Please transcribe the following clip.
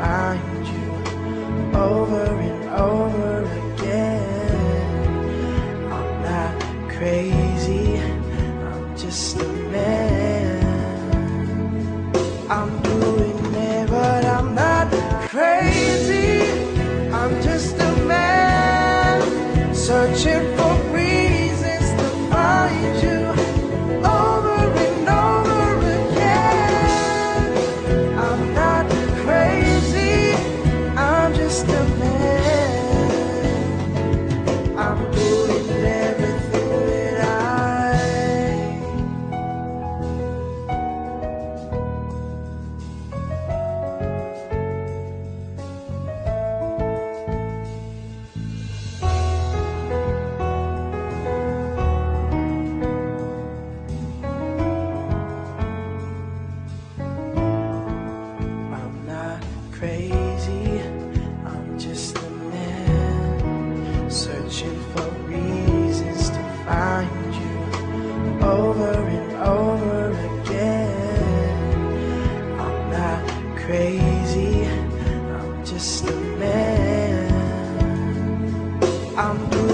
find you over and over again. I'm not crazy, I'm just a man. I'm doing it, but I'm not crazy. I'm just a man searching for reasons to find you over and over again. I'm not crazy, I'm just a man. I'm doing everything that I'm not crazy, I'm just a man searching for reasons to find you over and over again. I'm not crazy, I'm just a man. I'm